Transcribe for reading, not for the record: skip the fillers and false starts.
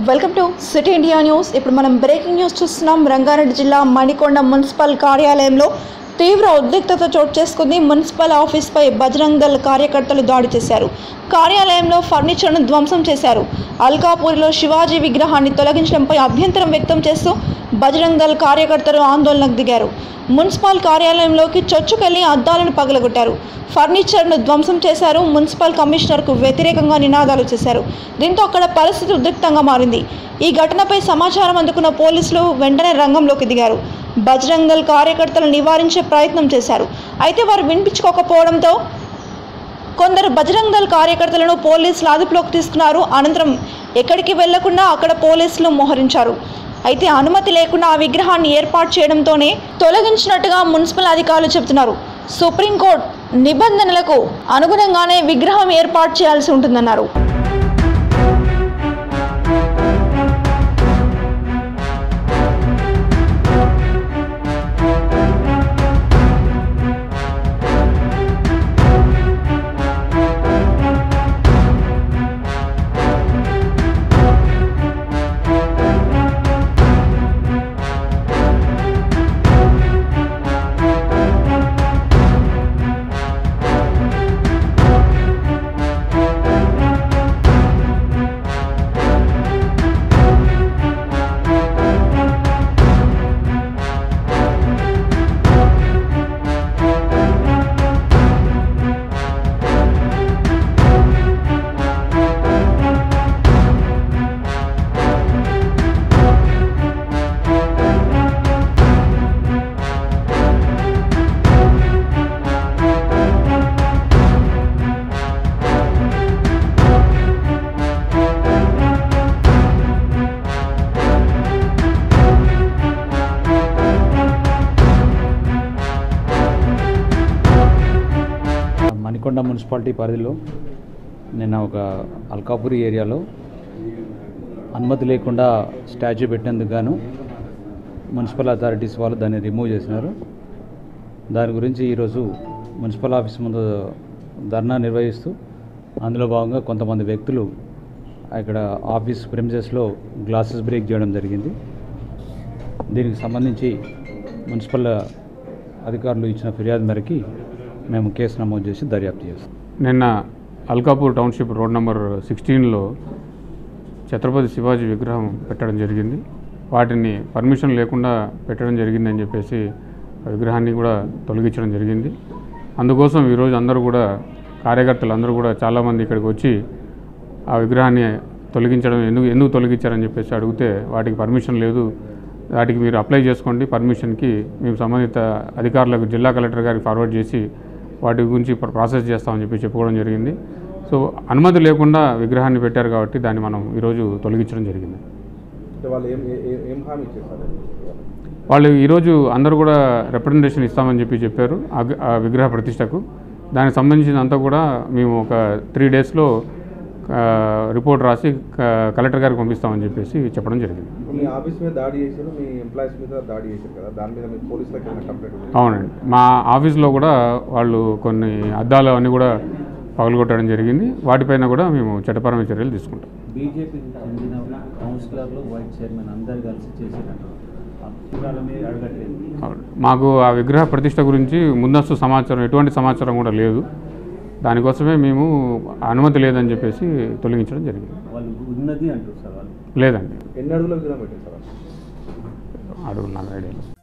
Welcome to city India news. ఇప్పుడు మనం breaking news చూస్తున్నాం. రంగారెడ్డి జిల్లా మణికొండ మున్సిపల్ కార్యాలయంలో తీవ్ర ఉద్రిక్తత చోటు చేసుకుంది. మున్సిపల్ ఆఫీస్పై బజరంగ్ దళ్ కార్యకర్తలు దాడి చేశారు. కార్యాలయంలో ఫర్నిచర్ను ధ్వంసం చేశారు. అల్కాపూర్లో శివాజీ విగ్రహాన్ని తొలగించడంపై అభ్యంతరం వ్యక్తం చేస్తూ బజరంగ్ దళ్ కార్యకర్తలు ఆందోళనకు దిగారు. మున్సిపల్ కార్యాలయంలోకి చొచ్చుకెళ్లి అద్దాలను పగలగొట్టారు. ఫర్నిచర్ను ధ్వంసం చేశారు. మున్సిపల్ కమిషనర్కు వ్యతిరేకంగా నినాదాలు చేశారు. దీంతో అక్కడ పరిస్థితి ఉద్రిక్తంగా మారింది. ఈ ఘటనపై సమాచారం అందుకున్న పోలీసులు వెంటనే రంగంలోకి దిగారు. బజరంగ్ దళ్ కార్యకర్తలు నివారించే ప్రయత్నం చేశారు. అయితే వారు వినిపించుకోకపోవడంతో కొందరు బజరంగ్ దళ్ కార్యకర్తలను పోలీసులు అదుపులోకి తీసుకున్నారు. అనంతరం ఎక్కడికి వెళ్లకుండా అక్కడ పోలీసులు మోహరించారు. అయితే అనుమతి లేకుండా ఆ విగ్రహాన్ని ఏర్పాటు చేయడంతోనే తొలగించినట్టుగా మున్సిపల్ అధికారులు చెబుతున్నారు. సుప్రీంకోర్టు నిబంధనలకు అనుగుణంగానే విగ్రహం ఏర్పాటు చేయాల్సి ఉంటుందన్నారు. మణికొండ మున్సిపాలిటీ పరిధిలో నిన్న ఒక అల్కాపురి ఏరియాలో అనుమతి లేకుండా స్టాచ్యూ పెట్టినందుకు గాను మున్సిపల్ అథారిటీస్ వాళ్ళు దాన్ని రిమూవ్ చేసినారు. దాని గురించి ఈరోజు మున్సిపల్ ఆఫీస్ ముందు ధర్నా నిర్వహిస్తూ అందులో భాగంగా కొంతమంది వ్యక్తులు ఇక్కడ ఆఫీస్ ప్రెమిసెస్లో గ్లాసెస్ బ్రేక్ చేయడం జరిగింది. దీనికి సంబంధించి మున్సిపల్ అధికారులు ఇచ్చిన ఫిర్యాదు మేరకి మేము కేసు నమోదు చేసి దర్యాప్తు చేస్తాం. నిన్న అల్కాపూర్ టౌన్షిప్ రోడ్ నెంబర్ 16లో ఛత్రపతి శివాజీ విగ్రహం పెట్టడం జరిగింది. వాటిని పర్మిషన్ లేకుండా పెట్టడం జరిగిందని చెప్పేసి విగ్రహాన్ని కూడా తొలగించడం జరిగింది. అందుకోసం ఈరోజు అందరూ కూడా కార్యకర్తలు అందరూ కూడా చాలామంది ఇక్కడికి వచ్చి ఆ విగ్రహాన్ని తొలగించడం ఎందుకు తొలగించారని చెప్పేసి అడిగితే వాటికి పర్మిషన్ లేదు, వాటికి మీరు అప్లై చేసుకోండి, పర్మిషన్కి మేము సంబంధిత అధికారులకు జిల్లా కలెక్టర్ గారికి ఫార్వర్డ్ చేసి వాటి గురించి ప్రాసెస్ చేస్తామని చెప్పి చెప్పుకోవడం జరిగింది. సో అనుమతి లేకుండా విగ్రహాన్ని పెట్టారు కాబట్టి దాన్ని మనం ఈరోజు తొలగించడం జరిగింది. వాళ్ళు ఈరోజు అందరూ కూడా రిప్రజెంటేషన్ ఇస్తామని చెప్పారు ఆ విగ్రహ ప్రతిష్టకు. దానికి సంబంధించినంతా కూడా మేము ఒక 3 డేస్లో రిపోర్ట్ రాసి కలెక్టర్ గారికి పంపిస్తామని చెప్పేసి చెప్పడం జరిగింది. అవునండి, మా ఆఫీస్లో కూడా వాళ్ళు కొన్ని అద్దాలు అన్నీ కూడా పగలగొట్టడం జరిగింది. వాటిపైన కూడా మేము చట్టపరమైన చర్యలు తీసుకుంటాం. మాకు ఆ విగ్రహ ప్రతిష్ట గురించి ముందస్తు సమాచారం ఎటువంటి సమాచారం కూడా లేదు. దానికోసమే మేము అనుమతి లేదని చెప్పేసి తొలగించడం జరిగింది. లేదండి, 8 అడుగుల విగ్రహం పెట్టారు సార్. అడుగులు నాకు ఐడియా లేదు.